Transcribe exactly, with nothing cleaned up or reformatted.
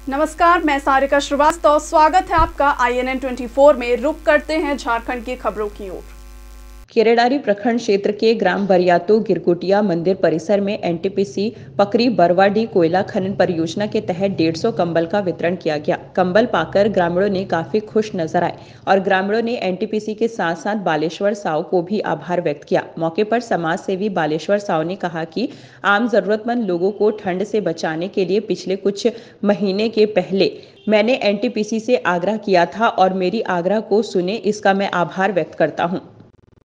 नमस्कार, मैं सारिका श्रीवास्तव। स्वागत है आपका I N N twenty four में। रुक करते हैं झारखंड की खबरों की ओर। केरेडारी प्रखंड क्षेत्र के ग्राम बरियातो गिरकुटिया मंदिर परिसर में N T P C Pakri Barwadih कोयला खनन परियोजना के तहत डेढ़ सौ कंबल का वितरण किया गया। कंबल पाकर ग्रामीणों ने काफी खुश नजर आए और ग्रामीणों ने एन टी पी सी के साथ साथ बालेश्वर साव को भी आभार व्यक्त किया। मौके पर समाज सेवी बालेश्वर साव ने कहा कि आम जरूरतमंद लोगों को ठंड से बचाने के लिए पिछले कुछ महीने के पहले मैंने एन टी पी सी से आग्रह किया था और मेरी आग्रह को सुने, इसका मैं आभार व्यक्त करता हूँ।